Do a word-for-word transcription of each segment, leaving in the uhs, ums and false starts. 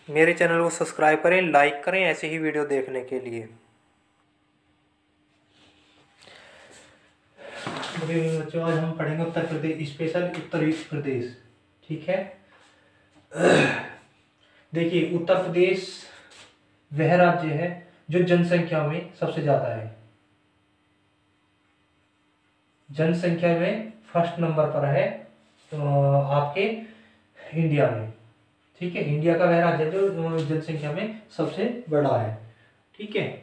मेरे चैनल को सब्सक्राइब करें, लाइक करें ऐसे ही वीडियो देखने के लिए। बच्चों, आज हम पढ़ेंगे उत्तर प्रदेश स्पेशल उत्तर प्रदेश। ठीक है, देखिए उत्तर प्रदेश वह राज्य है जो जनसंख्या में सबसे ज्यादा है। जनसंख्या में फर्स्ट नंबर पर है तो आपके इंडिया में। ठीक है, इंडिया का वह राज्य जो जनसंख्या में सबसे बड़ा है। ठीक है,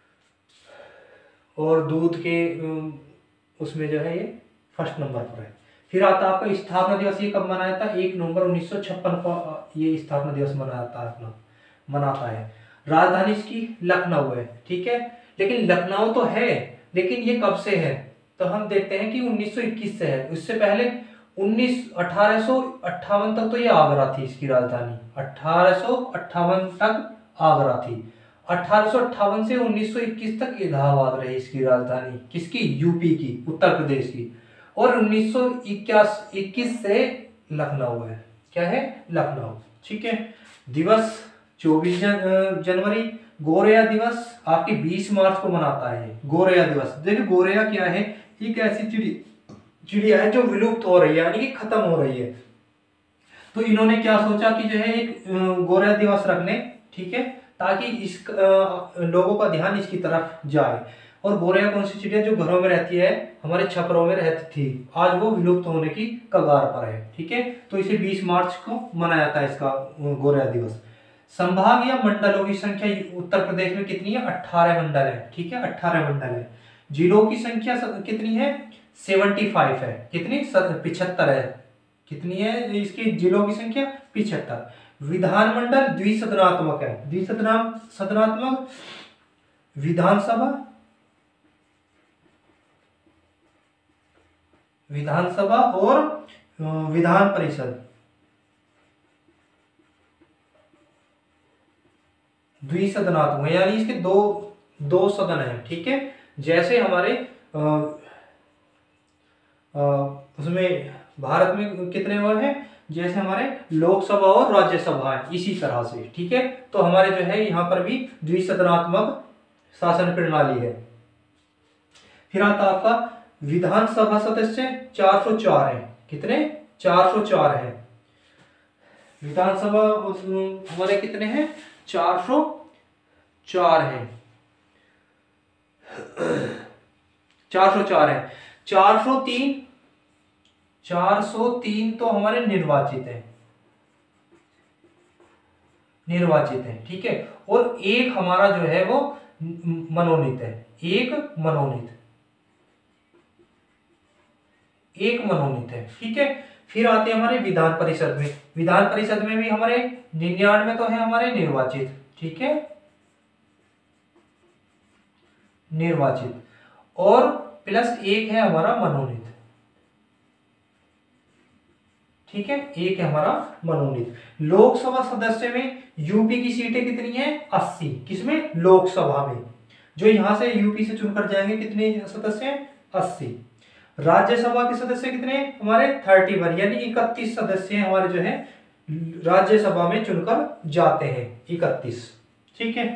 और दूध के उसमें जो है ये फर्स्ट नंबर पर है। फिर आता है आपका स्थापना दिवस। ये कब मनाया था? एक नवंबर उन्नीस सौ छप्पन को ये स्थापना दिवस मनाता है अपना मनाता है। राजधानी इसकी लखनऊ है। ठीक है, लेकिन लखनऊ तो है, लेकिन ये कब से है? तो हम देखते हैं कि उन्नीस सौ इक्कीस से है। उससे पहले उन्नीस अठारह सौ अट्ठावन तक तो ये आगरा थी इसकी राजधानी। अठारह सौ अट्ठावन तक आगरा थी। अठारह सौ अट्ठावन से उन्नीस सौ इक्कीस तक इलाहाबाद रही इसकी राजधानी। किसकी? यूपी की, उत्तर प्रदेश की। और उन्नीस सौ इक्कीस से लखनऊ है। क्या है? लखनऊ। ठीक है, दिवस चौबीस जनवरी। गोरैया दिवस आपके बीस मार्च को मनाता है। गोरैया दिवस, देखिए गोरैया क्या है? एक ऐसी चिड़ी चिड़िया है जो विलुप्त हो रही है, यानी कि खत्म हो रही है। तो इन्होंने क्या सोचा कि जो है एक गोरैया दिवस रख लें। ठीक है, ताकि इस लोगों का ध्यान इसकी तरफ जाए। और गोरैया कौन सी चिड़िया? जो घरों में रहती है, हमारे छपरों में रहती थी, आज वो विलुप्त होने की कगार पर है। ठीक है, तो इसे बीस मार्च को मनाया जाता है इसका गोरैया दिवस। संभाग या मंडलों की संख्या उत्तर प्रदेश में कितनी है? अठारह मंडल है। ठीक है, अठारह मंडल है। जिलों की संख्या कितनी है? पचहत्तर है। कितनी? पिछहत्तर है। कितनी है इसकी जिलों की संख्या? पिछहत्तर। विधानमंडल द्विसदनात्मक है। द्विसदनात्मक विधानसभा विधानसभा और विधान परिषद। द्विसदनात्मक यानी इसके दो दो सदन है। ठीक है, जैसे हमारे आ, आ, उसमें भारत में कितने वो हैं? जैसे हमारे लोकसभा और राज्यसभा है, इसी तरह से। ठीक है, तो हमारे जो है यहाँ पर भी द्विसदनात्मक शासन प्रणाली है। फिर आता आपका विधानसभा सदस्य चार सौ चार है। कितने? चार सौ चार है। विधानसभा हमारे कितने हैं? चार सौ चार है। चार सौ चार है। चार सौ तीन चार सौ तीन तो हमारे निर्वाचित है निर्वाचित है। ठीक है, और एक हमारा जो है वो मनोनीत है। एक मनोनीत एक मनोनीत है। ठीक है, फिर आते हैं हमारे विधान परिषद में। विधान परिषद में भी हमारे निन्यानवे तो है हमारे निर्वाचित। ठीक है, निर्वाचित, और प्लस एक है हमारा मनोनीत। ठीक है, एक है हमारा मनोनीत। लोकसभा सदस्य में यूपी की सीटें कितनी है? अस्सी। किसमें? लोकसभा में। जो यहां से यूपी से चुनकर जाएंगे कितने सदस्य हैं? अस्सी। राज्यसभा के सदस्य कितने हैं हमारे? इकतीस, यानी इकतीस सदस्य हमारे जो है राज्यसभा में चुनकर जाते हैं। इकतीस। ठीक है,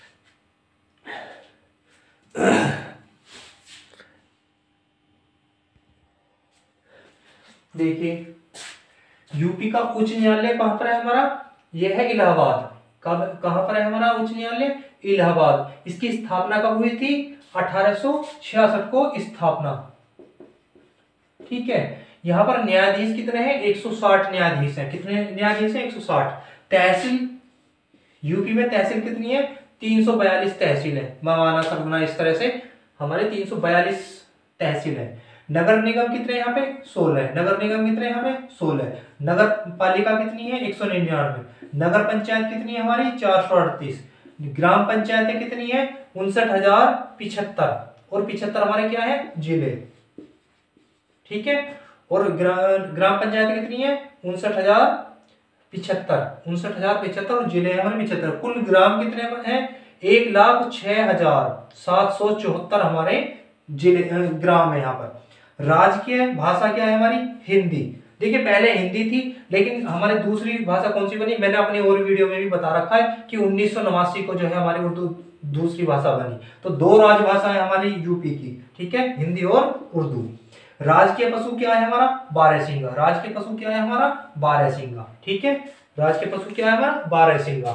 देखिए यूपी का उच्च न्यायालय कहां पर है हमारा? यह है इलाहाबाद। कब कहां पर है हमारा उच्च न्यायालय? इलाहाबाद। इसकी स्थापना कब हुई थी? अठारह सौ छियासठ को स्थापना। ठीक है, यहां पर न्यायाधीश कितने हैं? एक सौ साठ न्यायाधीश हैं। कितने न्यायाधीश हैं? एक सौ साठ। तहसील यूपी में तहसील कितनी है? तीन सौ बयालीस तहसील है। मावाना सरगुना इस तरह से हमारे तीन सौ बयालीस तहसील है। नगर निगम कितने यहाँ पे? सोलह। नगर निगम कितने यहाँ पे? सोलह। नगर पालिका कितनी है? एक सौ निन्यानवे। नगर पंचायत कितनी है हमारी? चार सौ अड़तीस। ग्राम पंचायतें कितनी है? उनसठ हजार पिछहत्तर। और पिछहत्तर हमारे क्या है? जिले। ठीक है, और ग्राम पंचायत कितनी है? उनसठ हजार पिछहत्तर। उनसठ हजार पिछहत्तर और जिले हमारे पिछहत्तर। कुल ग्राम कितने हैं? एक लाख छह हजार सात सौ चौहत्तर हमारे जिले ग्राम है यहाँ पर। राजकीय भाषा क्या है हमारी? हिंदी। देखिए पहले हिंदी थी, लेकिन हमारी दूसरी भाषा कौन सी बनी, मैंने अपनी और वीडियो में भी बता रखा है कि उन्नीस सौ नवासी को जो है हमारी उर्दू दूसरी भाषा बनी। तो दो राजभाषा है हमारी यूपी की, ठीक है, हिंदी और उर्दू। राजकीय पशु क्या है हमारा, बारहसिंगा। राजकीय पशु क्या है हमारा, बारहसिंगा, ठीक है। राजकीय पशु क्या है हमारा, बारहसिंगा।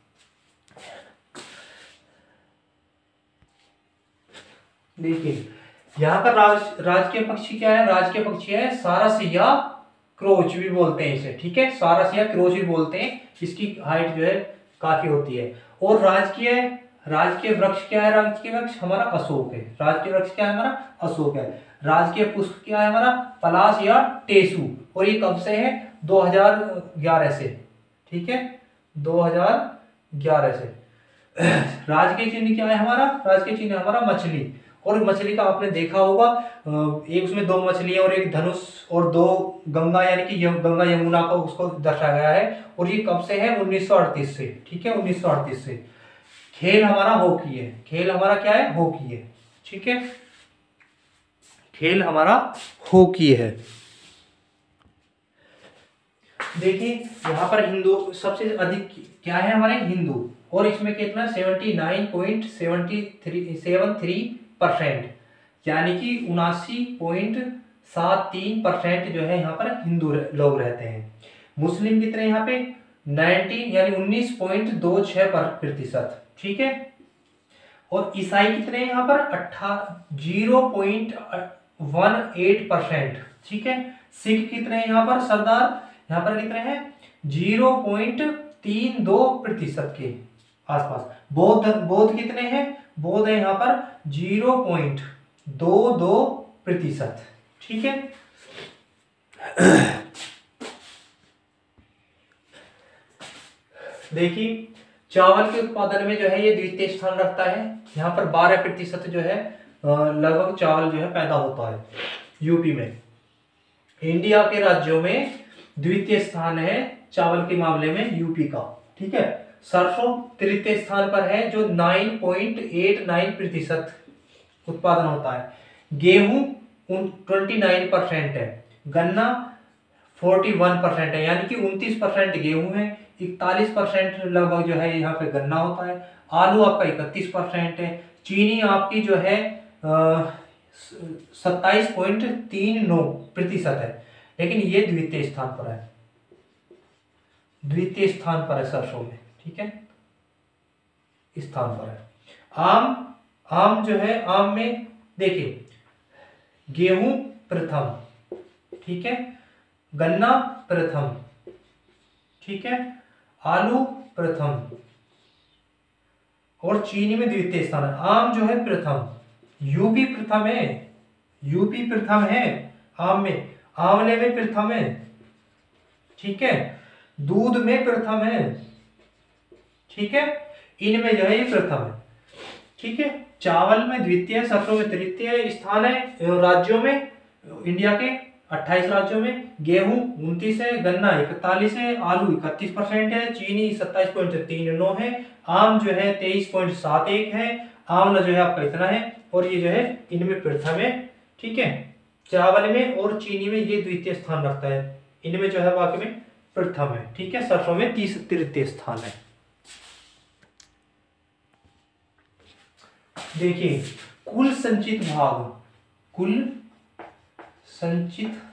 देखिए यहाँ पर राज राजकीय पक्षी क्या है, राजकीय पक्षी है सारस या क्रोच भी बोलते हैं इसे, ठीक है, सारस या क्रोच भी बोलते हैं। इसकी हाइट जो है काफी होती है। और राजकीय राजकीय वृक्ष क्या है, राजकीय वृक्ष हमारा अशोक है। राजकीय वृक्ष क्या है हमारा, अशोक है। राजकीय पुष्प क्या है हमारा, पलाश या टेसू। और ये कब से है, दो हज़ार ग्यारह से, ठीक है, दो हज़ार ग्यारह से। राजकीय चिन्ह क्या है हमारा, राजकीय चिन्ह हमारा मछली। और मछली का आपने देखा होगा, एक उसमें दो मछलियां और एक धनुष और दो गंगा, यानी कि गंगा यमुना को उसको दर्शाया गया है। और ये कब से है, उन्नीस सौ अड़तीस से, ठीक है, उन्नीस सौ अड़तीस से। खेल हमारा हॉकी है। खेल हमारा क्या है, हॉकी है, ठीक है, खेल हमारा हॉकी है। देखिए यहाँ पर हिंदू सबसे अधिक क्या है हमारे, हिंदू। और इसमें कितना, seventy nine point seventy three seven three percent, यानी कि उनासी पॉइंट सात तीन परसेंट जो है यहाँ पर हिंदू लोग रहते हैं। मुस्लिम कितने यहाँ पे, नाइनटीन यानी उन्नीस पॉइंट दो छह प्रतिशत, ठीक है। और ईसाई कितने हैं यहाँ पर, अट्ठा zero point one eight percent, ठीक है। सिख कितने हैं यहाँ पर, सरदार यहाँ पर कितने हैं, जीरो पॉइंट तीन दो प्रतिशत के आसपास। बौद्ध बौद्ध कितने हैं, बौद्ध है यहाँ पर जीरो पॉइंट दो दो प्रतिशत, ठीक है। देखिए चावल के उत्पादन में जो है ये द्वितीय स्थान रखता है। यहाँ पर बारह प्रतिशत जो है लगभग चावल जो है पैदा होता है यूपी में। इंडिया के राज्यों में द्वितीय स्थान है चावल के मामले में यूपी का, ठीक है। सरसों तृतीय स्थान पर है जो नौ पॉइंट आठ नौ प्रतिशत उत्पादन होता है। गेहूं उनतीस परसेंट है। गन्ना इकतालीस परसेंट है, यानी कि उनतीस परसेंट गेहूं है, इकतालीस परसेंट लगभग जो है यहाँ पे गन्ना होता है। आलू आपका इकतीस परसेंट है। चीनी आपकी जो है सत्ताईस पॉइंट तीन नौ प्रतिशत है, लेकिन ये द्वितीय स्थान पर है, द्वितीय स्थान पर है सरसों में, ठीक है, स्थान पर है। आम आम जो है, आम में देखिए गेहूं प्रथम, ठीक है, गन्ना प्रथम, ठीक है, आलू प्रथम और चीनी में द्वितीय स्थान है। आम जो है प्रथम, यूपी प्रथम है, यूपी प्रथम है आम में। आंवले में प्रथम है, ठीक है, दूध में प्रथम है, ठीक है, इनमें जो है ये प्रथम है, ठीक है। चावल में द्वितीय, सरसों में तृतीय स्थान है राज्यों में, इंडिया के अट्ठाईस राज्यों में। गेहूं उनतीस है, गन्ना इकतालीस है, आलू इकतीस परसेंट है, चीनी सत्ताईस पॉइंट तीन नौ है, आम जो है तेईस पॉइंट सात एक है, आंवला जो है आपका इतना है, और ये जो है इनमें प्रथम है, ठीक है। चावल में और चीनी में ये द्वितीय स्थान रखता है, इनमें जो है बाकी में प्रथम है, ठीक है। सरसों में तीस तृतीय स्थान है। देखिए कुल संचित भाग, कुल संचित,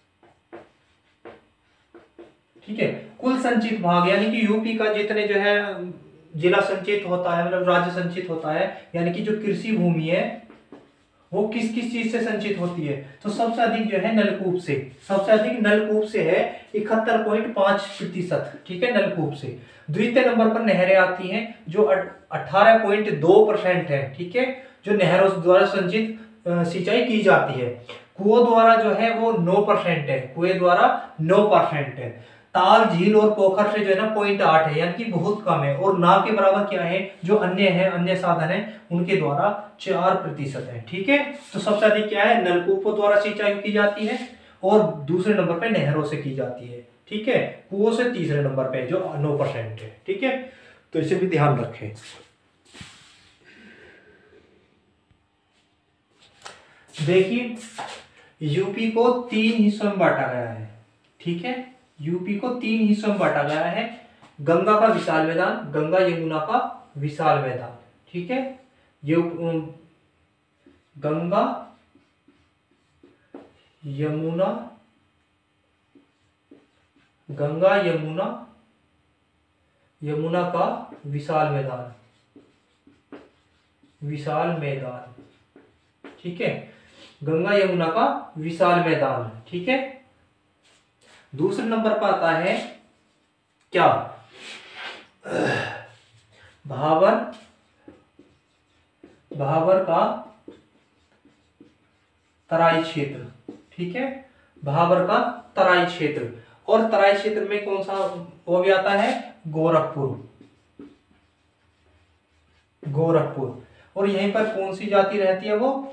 ठीक है, कुल संचित भाग यानी कि यूपी का जितने जो है जिला संचित होता है, मतलब राज्य संचित होता है, यानी कि जो कृषि भूमि है वो किस किस चीज से संचित होती है, तो सबसे अधिक जो है नलकूप से, सबसे अधिक नलकूप से है इकहत्तर पॉइंट पांच प्रतिशत, ठीक है, नलकूप से। द्वितीय नंबर पर नहरें आती हैं जो अठारह पॉइंट दो परसेंट है, ठीक है, जो नहरों द्वारा संचित सिंचाई की जाती है। कुओं द्वारा जो है वो नौ परसेंट है, कुएं द्वारा नौ परसेंट है। ताल, झील और पोखर से जो है ना पॉइंट आठ है, यानी कि बहुत कम है। और ना के बराबर क्या है, जो अन्य है, अन्य साधन है, उनके द्वारा चार प्रतिशत है, ठीक है। तो सबसे अधिक क्या है, नलकूपों द्वारा सिंचाई की जाती है, और दूसरे नंबर पे नहरों से की जाती है, ठीक है। कुओं से तीसरे नंबर पे जो नौ परसेंट है, ठीक है। तो इसे भी ध्यान रखें। देखिए यूपी को तीन हिस्सों में बांटा गया है, ठीक है, यूपी को तीन हिस्सों में बांटा गया है। गंगा का विशाल मैदान, गंगा यमुना का विशाल मैदान, ठीक है। ये गंगा यमुना, गंगा यमुना यमुना का विशाल मैदान, विशाल मैदान, ठीक है, गंगा यमुना का विशाल मैदान, ठीक है। दूसरे नंबर पर आता है क्या, भाबर, भाबर का तराई क्षेत्र, ठीक है, भाबर का तराई क्षेत्र। और तराई क्षेत्र में कौन सा वो भी आता है, गोरखपुर, गोरखपुर। और यहीं पर कौन सी जाति रहती है वो,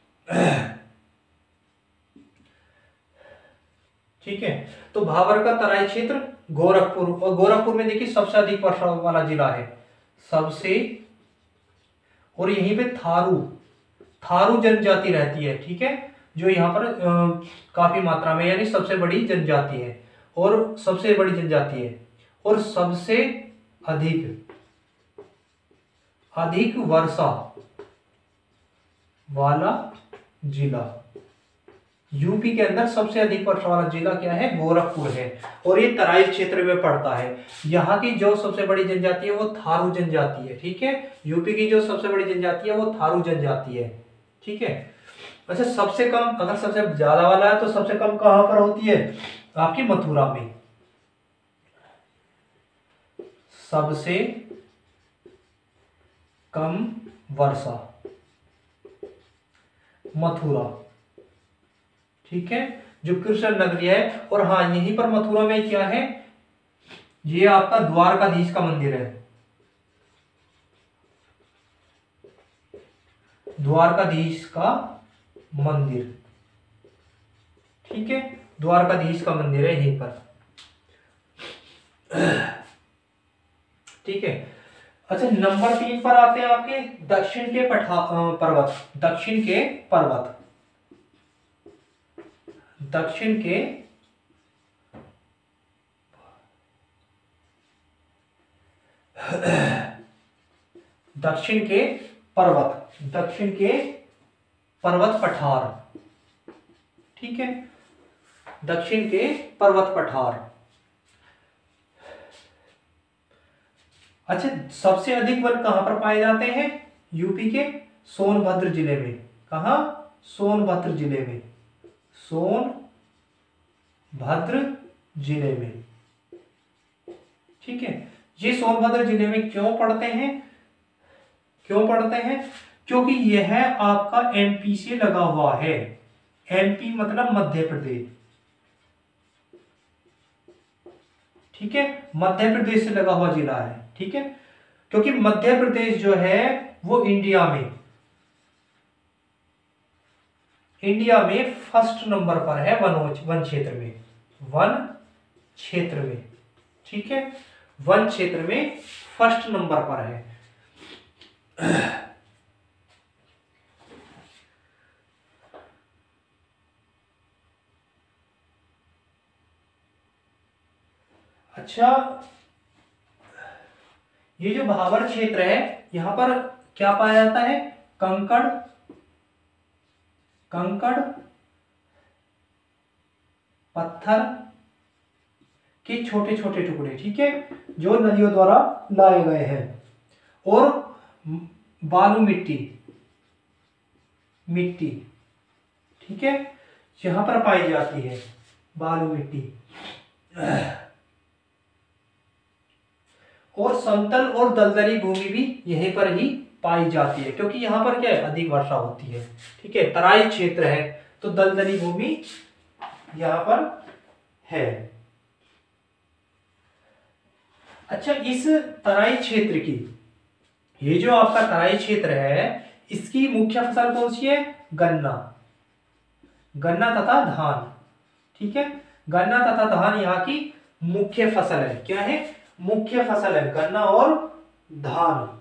ठीक है। तो भाबर का तराई क्षेत्र, गोरखपुर, और गोरखपुर में देखिए सबसे अधिक वर्षा वाला जिला है, सबसे। और यहीं पे थारू, थारू जनजाति रहती है, ठीक है, जो यहाँ पर आ, काफी मात्रा में, यानी सबसे बड़ी जनजाति है, और सबसे बड़ी जनजाति है, और सबसे अधिक अधिक वर्षा वाला जिला, यूपी के अंदर सबसे अधिक वर्षा वाला जिला क्या है, गोरखपुर है। और ये तराई क्षेत्र में पड़ता है। यहाँ की जो सबसे बड़ी जनजाति है वो थारू जनजाति है, ठीक है, यूपी की जो सबसे बड़ी जनजाति है वो थारू जनजाति है, ठीक है। अच्छा, सबसे कम, अगर सबसे ज्यादा वाला है तो सबसे कम कहां पर होती है, आपकी मथुरा में, सबसे कम वर्षा मथुरा, ठीक है, जो कृष्ण नगरी है। और हाँ, यहीं पर मथुरा में क्या है, ये आपका द्वारकाधीश का मंदिर है, द्वारकाधीश का मंदिर, ठीक है, द्वारकाधीश का मंदिर है यहीं पर, ठीक है। अच्छा, नंबर तीन पर आते हैं आपके दक्षिण के पठा पर्वत, दक्षिण के पर्वत, दक्षिण के दक्षिण के पर्वत, दक्षिण के पर्वत पठार, ठीक है, दक्षिण के पर्वत पठार। अच्छा, सबसे अधिक वन कहां पर पाए जाते हैं, यूपी के सोनभद्र जिले में, कहा, सोनभद्र जिले में, सोनभद्र जिले में, ठीक है। ये सोनभद्र जिले में क्यों पड़ते हैं, क्यों पड़ते हैं, क्योंकि यह आपका एमपी से लगा हुआ है, एमपी मतलब मध्य प्रदेश, ठीक है, मध्य प्रदेश से लगा हुआ जिला है, ठीक है, क्योंकि मध्य प्रदेश जो है वो इंडिया में, इंडिया में फर्स्ट नंबर पर है वन वन क्षेत्र में, वन क्षेत्र में, ठीक है, वन क्षेत्र में फर्स्ट नंबर पर है। अच्छा, ये जो भाबर क्षेत्र है यहां पर क्या पाया जाता है, कंकड़, कंकड़ पत्थर के छोटे छोटे टुकड़े, ठीक है, जो नदियों द्वारा लाए गए हैं, और बालू मिट्टी, मिट्टी, ठीक है, यहां पर पाई जाती है बालू मिट्टी। और समतल और दलदली भूमि भी यहीं पर ही पाई जाती है, क्योंकि यहां पर क्या है, अधिक वर्षा होती है, ठीक है, तराई क्षेत्र है, तो दलदली भूमि यहां पर है। अच्छा, इस तराई क्षेत्र की, ये जो आपका तराई क्षेत्र है, इसकी मुख्य फसल कौन सी है, गन्ना, गन्ना तथा धान, ठीक है, गन्ना तथा धान यहाँ की मुख्य फसल है, क्या है, मुख्य फसल है, गन्ना और धान।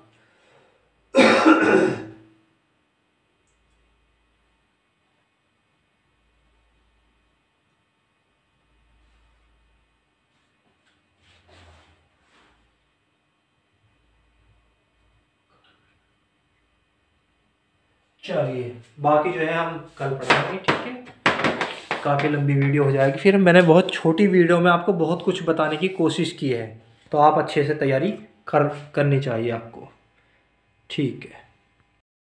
चलिए बाकी जो है हम कल पढ़ाएंगे, ठीक है। काफ़ी लंबी वीडियो हो जाएगी फिर। मैंने बहुत छोटी वीडियो में आपको बहुत कुछ बताने की कोशिश की है, तो आप अच्छे से तैयारी कर करनी चाहिए आपको, ठीक है।